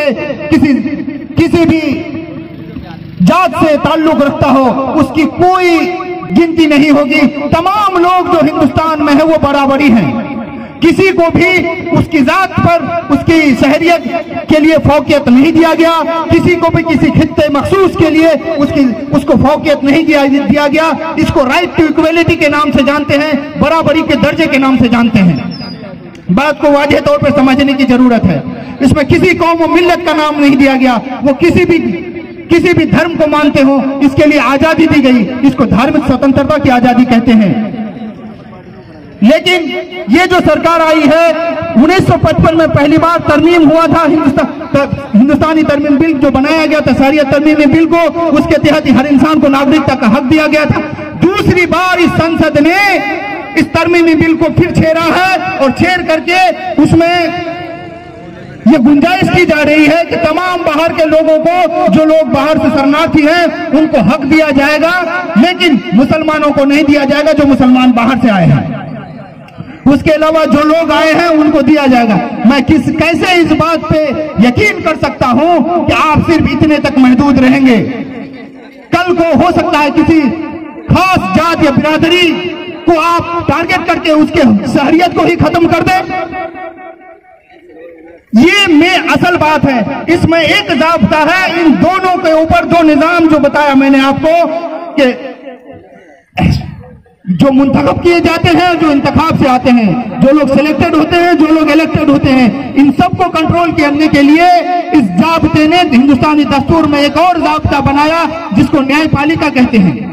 से किसी भी जात से ताल्लुक रखता हो, उसकी कोई गिनती नहीं होगी। तमाम लोग जो हिंदुस्तान में है वो बराबरी हैं। किसी को भी उसकी जात पर, उसकी शहरियत के लिए फौकियत नहीं दिया गया। किसी को भी किसी खित्ते मखसूस के लिए उसको फौकियत नहीं दिया गया। इसको राइट टू इक्वलिटी के नाम से जानते हैं, बराबरी के दर्जे के नाम से जानते हैं। बात को वाज़ेह तौर पर समझने की जरूरत है। इसमें किसी कौम व मिल्लत का नाम नहीं दिया गया। वो किसी भी धर्म को मानते हो, इसके लिए आजादी दी गई। इसको धार्मिक स्वतंत्रता की आजादी कहते हैं। लेकिन ये जो सरकार आई है, 1955 में पहली बार तरमीम हुआ था हिंदुस्तानी तरमीम बिल जो बनाया गया था, शरियत तरमीमी बिल को, उसके तहत हर इंसान को नागरिकता का हक दिया गया था। दूसरी बार इस संसद ने इस तरमीमी बिल को फिर छेड़ा है और छेड़ करके उसमें ये गुंजाइश की जा रही है कि तमाम बाहर के लोगों को, जो लोग बाहर से शरणार्थी हैं, उनको हक दिया जाएगा, लेकिन मुसलमानों को नहीं दिया जाएगा जो मुसलमान बाहर से आए हैं। उसके अलावा जो लोग आए हैं उनको दिया जाएगा। मैं कैसे इस बात पे यकीन कर सकता हूं कि आप सिर्फ इतने तक महदूद रहेंगे? कल को हो सकता है किसी खास जात या बिरादरी को आप टारगेट करके उसके शहरियत को ही खत्म कर दें। ये में असल बात है। इसमें एक ज़ाब्ता है इन दोनों के ऊपर, दो निजाम जो बताया मैंने आपको कि जो मुंतखब किए जाते हैं, जो इंतखाब से आते हैं, जो लोग सिलेक्टेड होते हैं, जो लोग इलेक्टेड होते हैं, इन सबको कंट्रोल करने के लिए इस ज़ाब्ते ने हिंदुस्तानी दस्तूर में एक और ज़ाब्ता बनाया जिसको न्यायपालिका कहते हैं।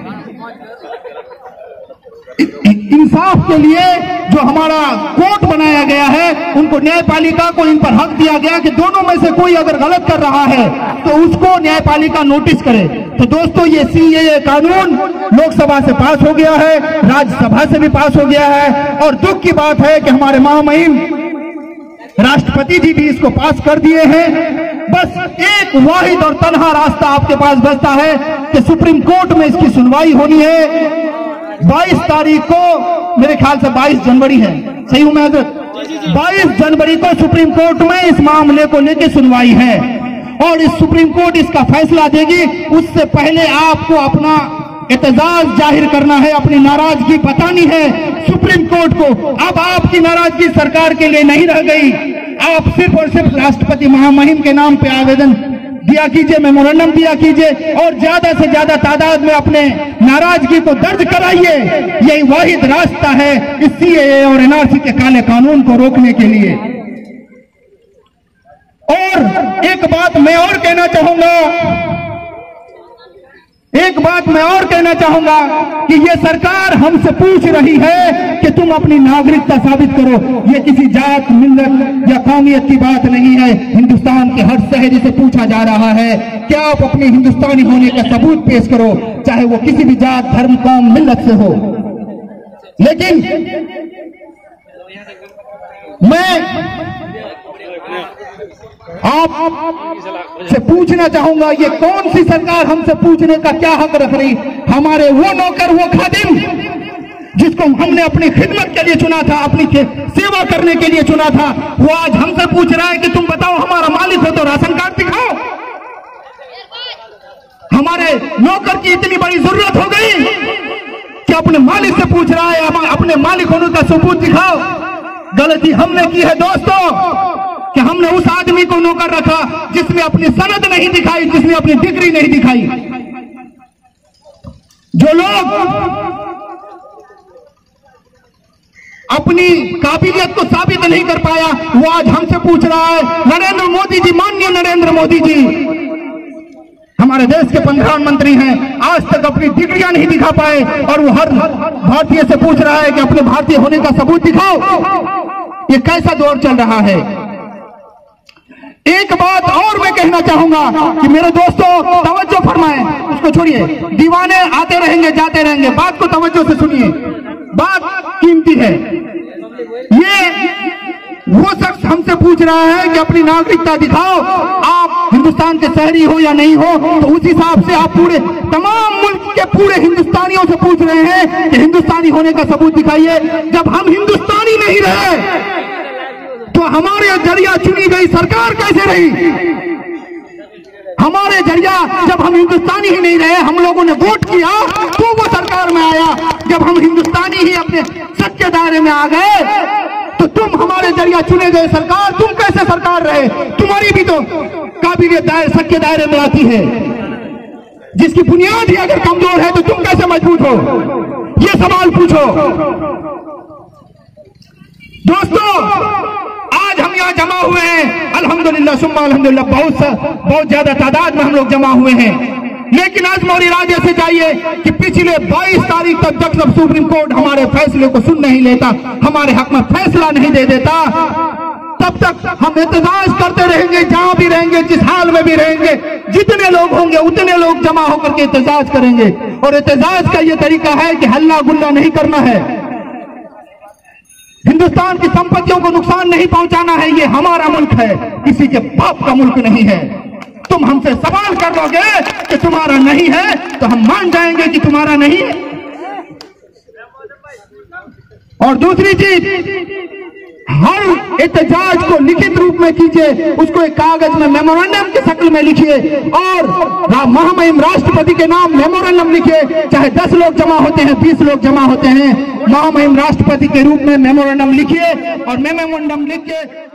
इंसाफ के लिए जो हमारा कोर्ट बनाया गया है, उनको न्यायपालिका को इन पर हक दिया गया कि दोनों में से कोई अगर गलत कर रहा है तो उसको न्यायपालिका नोटिस करे। तो दोस्तों, ये सीएए कानून लोकसभा से पास हो गया है, राज्यसभा से भी पास हो गया है, और दुख की बात है कि हमारे महामहिम राष्ट्रपति जी भी इसको पास कर दिए हैं। बस एक वाहिद और तन्हा रास्ता आपके पास बचता है कि सुप्रीम कोर्ट में इसकी सुनवाई होनी है। 22 तारीख को, मेरे ख्याल से 22 जनवरी है, सही हूं मैं हजरत? 22 जनवरी को सुप्रीम कोर्ट में इस मामले को लेकर सुनवाई है और इस सुप्रीम कोर्ट इसका फैसला देगी। उससे पहले आपको अपना एतजाज जाहिर करना है, अपनी नाराजगी बतानी है सुप्रीम कोर्ट को। अब आपकी नाराजगी सरकार के लिए नहीं रह गई। आप सिर्फ और सिर्फ राष्ट्रपति महामहिम के नाम पे आवेदन दिया कीजिए, मेमोरेंडम दिया कीजिए और ज्यादा से ज्यादा तादाद में अपने नाराजगी को दर्ज कराइए। यही वाहिद रास्ता है इस सीएए और एनआरसी के काले कानून को रोकने के लिए। और एक बात मैं और कहना चाहूंगा कि ये सरकार हमसे पूछ रही है कि तुम अपनी नागरिकता साबित करो। ये किसी जात, मिल्लत या कौमियत की बात नहीं है। हिंदुस्तान के हर शहरी से पूछा जा रहा है कि आप अपने हिंदुस्तानी होने का सबूत पेश करो, चाहे वो किसी भी जात, धर्म, कौम, मिल्लत से हो। लेकिन मैं आप से पूछना चाहूंगा, ये कौन सी सरकार हमसे पूछने का क्या हक रख रही? हमारे वो नौकर, वो खादिम जिसको हमने अपनी खिदमत के लिए चुना था, अपनी सेवा करने के लिए चुना था, वो आज हमसे पूछ रहा है कि तुम बताओ हमारा मालिक हो तो राशन कार्ड दिखाओ। हमारे नौकर की इतनी बड़ी जरूरत हो गई कि अपने मालिक से पूछ रहा है अपने मालिक होने का सबूत दिखाओ। गलती हमने की है दोस्तों कि हमने उस आदमी को नौकर रखा जिसने अपनी सनद नहीं दिखाई, जिसने अपनी डिग्री नहीं दिखाई। जो लोग अपनी काबिलियत को साबित नहीं कर पाया, वो आज हमसे पूछ रहा है। नरेंद्र मोदी जी, माननीय नरेंद्र मोदी जी हमारे देश के प्रधानमंत्री हैं, आज तक अपनी डिग्रियां नहीं दिखा पाए और वो हर भारतीय से पूछ रहा है कि अपने भारतीय होने का सबूत दिखाओ। ये कैसा दौर चल रहा है? एक बात और मैं कहना चाहूंगा कि मेरे दोस्तों तवज्जो फरमाएं, उसको छोड़िए। दीवाने आते रहेंगे जाते रहेंगे, बात को तवज्जो से सुनिए, बात कीमती है। ये वो शख्स हमसे पूछ रहा है कि अपनी नागरिकता दिखाओ, आप हिंदुस्तान के शहरी हो या नहीं हो, तो उस हिसाब से आप पूरे तमाम मुल्क के पूरे हिंदुस्तानियों से पूछ रहे हैं कि हिंदुस्तानी होने का सबूत दिखाइए। जब हम हिंदुस्तानी नहीं रहे तो हमारे जरिया चुनी गई सरकार कैसे रही? हमारे जरिया जब हम हिंदुस्तानी ही नहीं रहे, हम लोगों ने वोट किया तो वो सरकार में आया। जब हम हिंदुस्तानी ही अपने सच के दायरे में आ गए तो तुम हमारे जरिया चुने गए सरकार, तुम कैसे सरकार रहे? तुम्हारी भी तो काबिलियत सच के दायरे में आती है। जिसकी बुनियाद ही अगर कमजोर है तो तुम कैसे मजबूत हो? ये सवाल पूछो। दोस्तों, आज हम यहाँ जमा हुए हैं, अल्हम्दुलिल्लाह सुम्मा अल्हम्दुलिल्लाह, बहुत ज्यादा तादाद में हम लोग जमा हुए हैं। लेकिन आज़म और इरादे से चाहिए कि पिछले 22 तारीख तक जब सुप्रीम कोर्ट हमारे फैसले को सुन नहीं लेता, हमारे हक में फैसला नहीं दे देता, तब तक हम एहतजाज करते रहेंगे। जहां भी रहेंगे, जिस हाल में भी रहेंगे, जितने लोग होंगे उतने लोग जमा होकर के एहतजाज करेंगे। और एहतजाज का ये तरीका है कि हल्ला गुल्ला नहीं करना है, हिंदुस्तान की संपत्तियों को नुकसान नहीं पहुंचाना है। ये हमारा मुल्क है, किसी के बाप का मुल्क नहीं है। तुम हमसे सवाल कर दोगे कि तुम्हारा नहीं है तो हम मान जाएंगे कि तुम्हारा नहीं है। और दूसरी चीज, हर एहतजाज को लिखित रूप में कीजिए, उसको एक कागज में मेमोरेंडम की शक्ल में लिखिए और महामहिम राष्ट्रपति के नाम मेमोरेंडम लिखिए। चाहे 10 लोग जमा होते हैं, 20 लोग जमा होते हैं, महामहिम राष्ट्रपति के रूप में मेमोरेंडम लिखिए और मेमोरेंडम लिख के